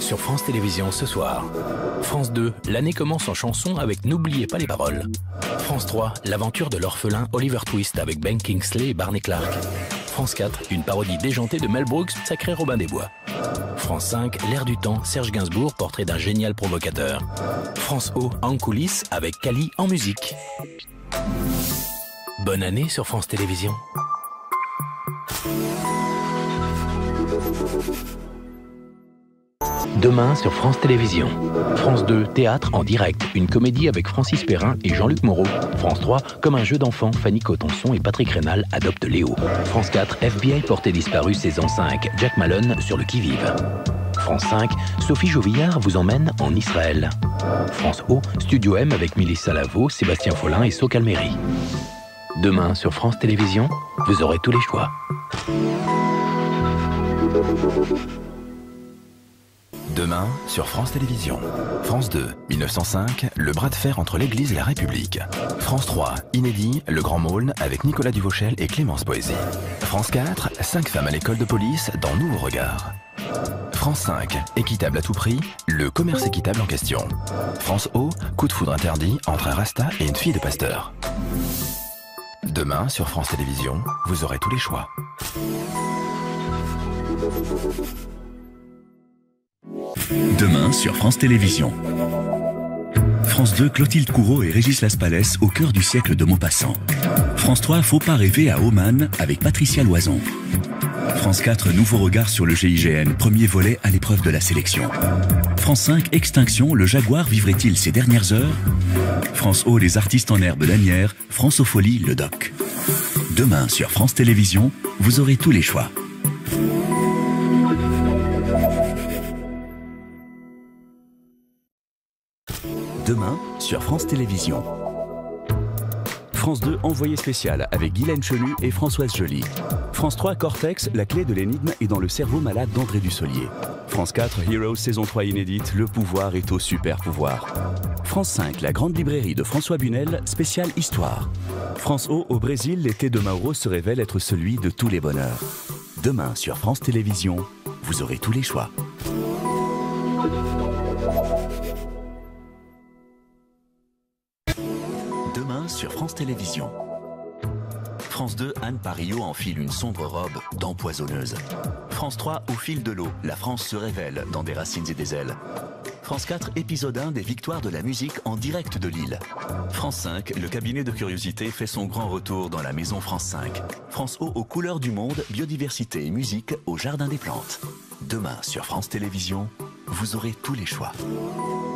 sur France Télévisions ce soir. France 2, l'année commence en chanson avec N'oubliez pas les paroles. France 3, l'aventure de l'orphelin Oliver Twist avec Ben Kingsley et Barney Clark. France 4, une parodie déjantée de Mel Brooks, Sacré Robin des Bois. France 5, l'air du temps, Serge Gainsbourg, portrait d'un génial provocateur. France O, en coulisses avec Kali en musique. Bonne année sur France Télévisions. Demain sur France Télévisions. France 2, théâtre en direct. Une comédie avec Francis Perrin et Jean-Luc Moreau. France 3, comme un jeu d'enfant, Fanny Cotenson et Patrick Rénal adoptent Léo. France 4, FBI porté disparu saison 5. Jack Malone sur le qui-vive. France 5, Sophie Jovillard vous emmène en Israël. France O, Studio M avec Mélissa Lavo, Sébastien Follin et So Calmeri. Demain sur France Télévisions, vous aurez tous les choix. Demain, sur France Télévisions. France 2, 1905, le bras de fer entre l'Église et la République. France 3, inédit, le Grand Maulne avec Nicolas Duvauchel et Clémence Poésy. France 4, 5 femmes à l'école de police dans Nouveau Regard. France 5, équitable à tout prix, le commerce équitable en question. France O, coup de foudre interdit entre un rasta et une fille de pasteur. Demain, sur France Télévisions, vous aurez tous les choix. Demain sur France Télévisions. France 2, Clotilde Courreau et Régis Laspalès au cœur du siècle de Maupassant. France 3, Faut pas rêver à Oman avec Patricia Loison. France 4, Nouveau regard sur le GIGN, premier volet à l'épreuve de la sélection. France 5, Extinction, le Jaguar vivrait-il ses dernières heures? France O, les artistes en herbe d'Anières, Francophonie, le doc. Demain sur France Télévisions, vous aurez tous les choix. Demain sur France Télévisions. France 2, envoyé spécial avec Guylaine Chenu et Françoise Joly. France 3, Cortex, la clé de l'énigme est dans le cerveau malade d'André Dussolier. France 4, Heroes saison 3 inédite, le pouvoir est au super pouvoir. France 5, la grande librairie de François Bunel, spéciale histoire. France O, au Brésil, l'été de Mauro se révèle être celui de tous les bonheurs. Demain sur France Télévisions, vous aurez tous les choix. Demain sur France Télévisions. France 2, Anne Parillo enfile une sombre robe d'empoisonneuse. France 3, au fil de l'eau, la France se révèle dans Des racines et des ailes. France 4, épisode 1 des victoires de la musique en direct de Lille. France 5, le cabinet de curiosité fait son grand retour dans la maison France 5. France O, aux couleurs du monde, biodiversité et musique au Jardin des Plantes. Demain sur France Télévisions, vous aurez tous les choix.